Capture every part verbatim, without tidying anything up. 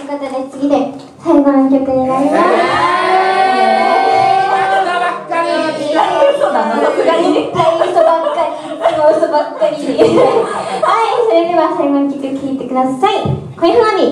ことで次で最後の曲になります。嘘だな、さすがに絶対嘘ばっかり、いつも嘘ばっかり。はい、それでは最後の曲聴いてください。恋花火。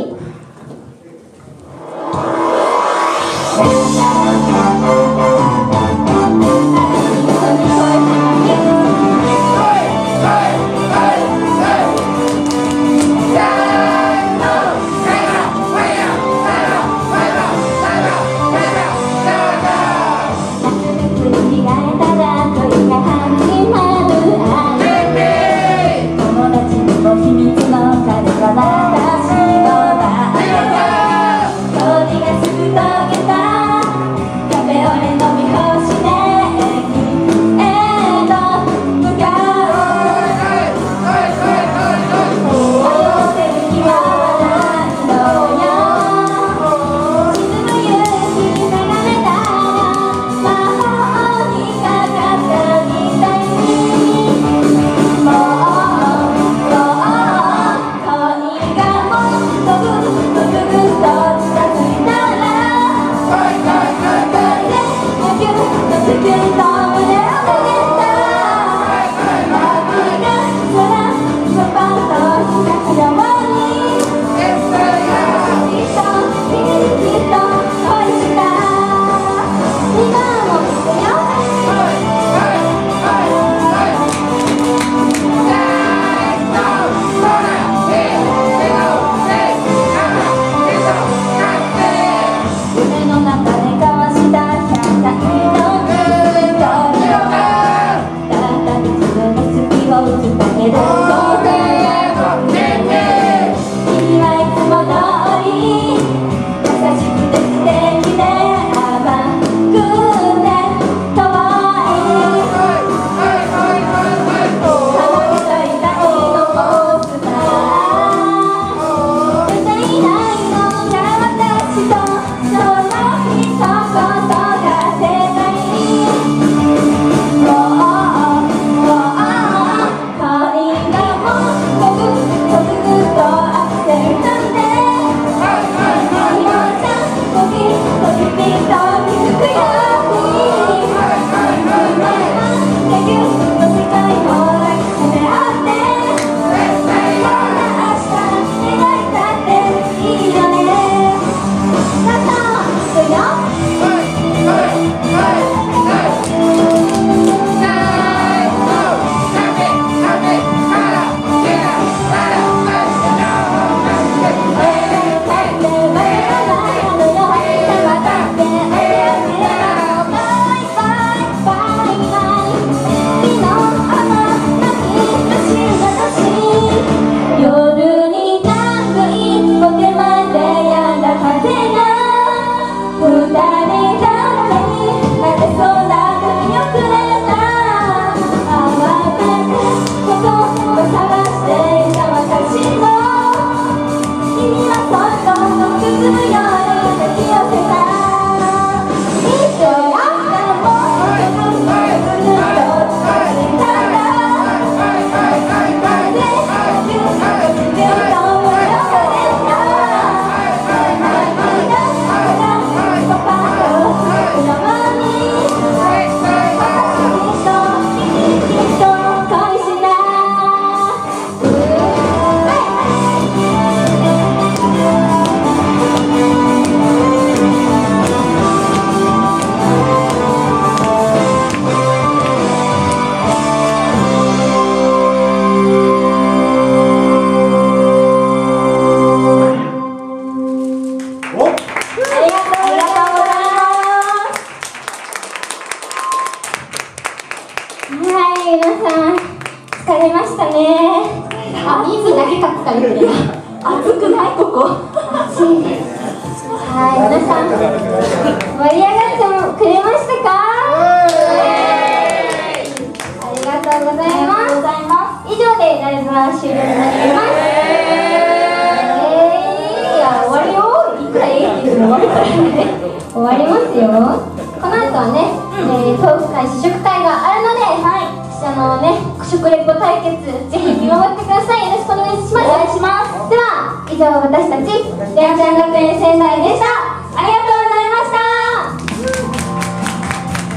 のね食レポ対決ぜひ見守ってください。よろしくお願いします。お願いします。では以上私たちレアちゃん学園仙台でした。ありがとうございました。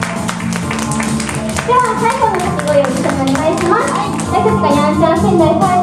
では最後の掛け声を一緒にお願いします。私たちがやんちゃん仙台ファイ